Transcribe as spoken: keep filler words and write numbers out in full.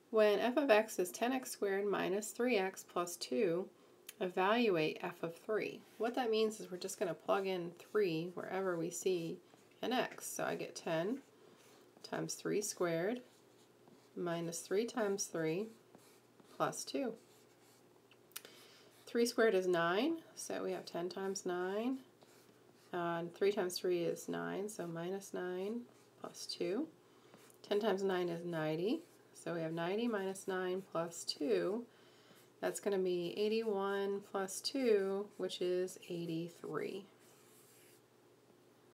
When f of x is ten x squared minus three x plus two, evaluate f of three. What that means is we're just going to plug in three wherever we see an x. So I get ten times three squared minus three times three plus two. three squared is nine, so we have ten times nine. Uh, and three times three is nine, so minus nine plus two. ten times nine is ninety, so we have ninety minus nine plus two. That's going to be eighty-one plus two, which is eighty-three.